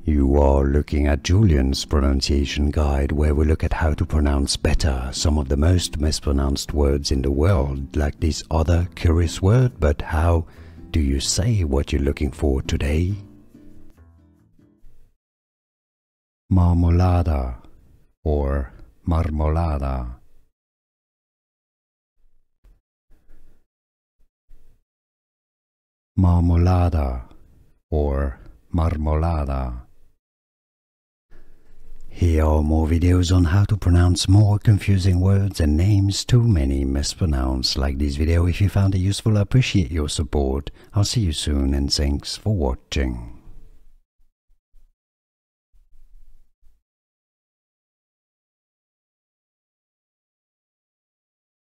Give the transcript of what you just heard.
You are looking at Julian's pronunciation guide, where we look at how to pronounce better some of the most mispronounced words in the world, like this other curious word. But how do you say what you're looking for today? Marmolada or marmolada. Marmolada or marmolada. Here are more videos on how to pronounce more confusing words and names too many mispronounced. Like this video if you found it useful. I appreciate your support. I'll see you soon and thanks for watching.